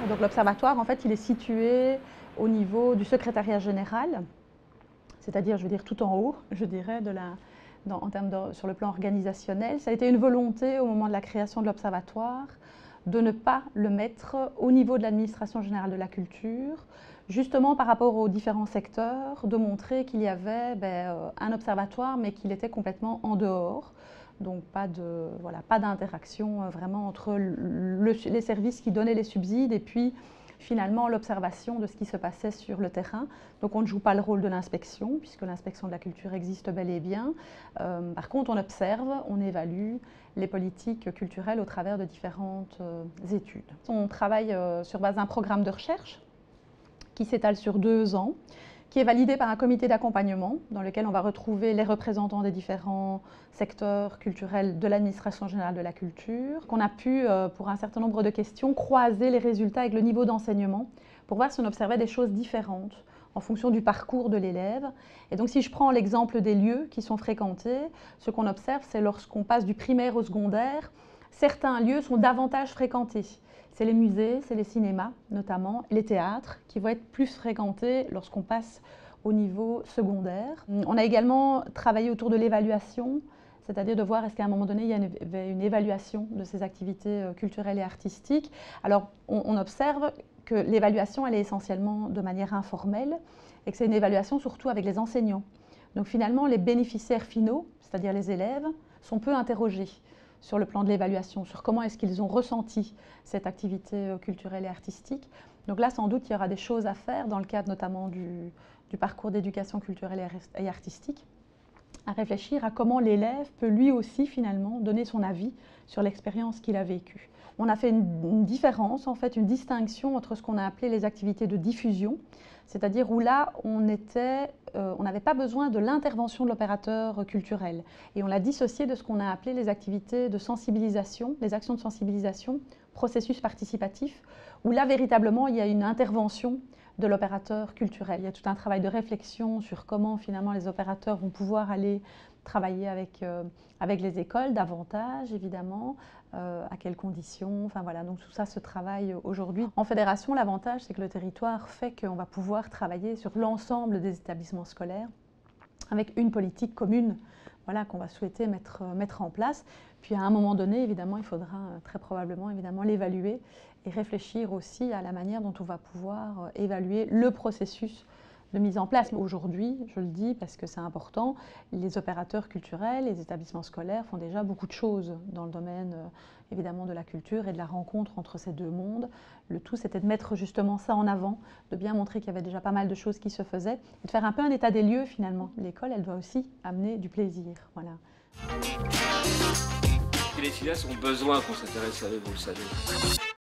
Donc l'observatoire, en fait, il est situé au niveau du secrétariat général, c'est-à-dire, je veux dire, tout en haut, je dirais, sur le plan organisationnel. Ça a été une volonté au moment de la création de l'observatoire de ne pas le mettre au niveau de l'administration générale de la culture, justement par rapport aux différents secteurs, de montrer qu'il y avait un observatoire, mais qu'il était complètement en dehors. Donc pas d'interaction vraiment entre les services qui donnaient les subsides et puis finalement l'observation de ce qui se passait sur le terrain. Donc on ne joue pas le rôle de l'inspection, puisque l'inspection de la culture existe bel et bien. Par contre, on observe, on évalue les politiques culturelles au travers de différentes études. On travaille sur base d'un programme de recherche qui s'étale sur 2 ans, qui est validé par un comité d'accompagnement dans lequel on va retrouver les représentants des différents secteurs culturels de l'administration générale de la culture, qu'on a pu, pour un certain nombre de questions, croiser les résultats avec le niveau d'enseignement pour voir si on observait des choses différentes en fonction du parcours de l'élève. Et donc si je prends l'exemple des lieux qui sont fréquentés, ce qu'on observe, c'est lorsqu'on passe du primaire au secondaire, certains lieux sont davantage fréquentés. C'est les musées, c'est les cinémas notamment, les théâtres qui vont être plus fréquentés lorsqu'on passe au niveau secondaire. On a également travaillé autour de l'évaluation, c'est-à-dire de voir est-ce qu'à un moment donné il y avait une évaluation de ces activités culturelles et artistiques. Alors on observe que l'évaluation elle est essentiellement de manière informelle et que c'est une évaluation surtout avec les enseignants. Donc finalement les bénéficiaires finaux, c'est-à-dire les élèves, sont peu interrogés sur le plan de l'évaluation, sur comment est-ce qu'ils ont ressenti cette activité culturelle et artistique. Donc là, sans doute, il y aura des choses à faire dans le cadre notamment du parcours d'éducation culturelle et artistique, à réfléchir à comment l'élève peut lui aussi finalement donner son avis sur l'expérience qu'il a vécue. On a fait une différence, en fait, une distinction entre ce qu'on a appelé les activités de diffusion, c'est-à-dire où là, on n'avait pas besoin de l'intervention de l'opérateur culturel. Et on l'a dissocié de ce qu'on a appelé les activités de sensibilisation, les actions de sensibilisation, processus participatif, où là, véritablement, il y a une intervention de l'opérateur culturel. Il y a tout un travail de réflexion sur comment finalement les opérateurs vont pouvoir aller travailler avec les écoles davantage évidemment, à quelles conditions, enfin voilà, donc tout ça se travaille aujourd'hui. En fédération, l'avantage c'est que le territoire fait qu'on va pouvoir travailler sur l'ensemble des établissements scolaires avec une politique commune voilà, qu'on va souhaiter mettre en place. Puis à un moment donné, évidemment, il faudra très probablement évidemment l'évaluer et réfléchir aussi à la manière dont on va pouvoir évaluer le processus de mise en place. Aujourd'hui, je le dis parce que c'est important, les opérateurs culturels, les établissements scolaires font déjà beaucoup de choses dans le domaine évidemment de la culture et de la rencontre entre ces deux mondes. Le tout, c'était de mettre justement ça en avant, de bien montrer qu'il y avait déjà pas mal de choses qui se faisaient, et de faire un peu un état des lieux finalement. L'école, elle doit aussi amener du plaisir. Voilà. Les cinéastes ont besoin qu'on s'intéresse à eux, vous le savez.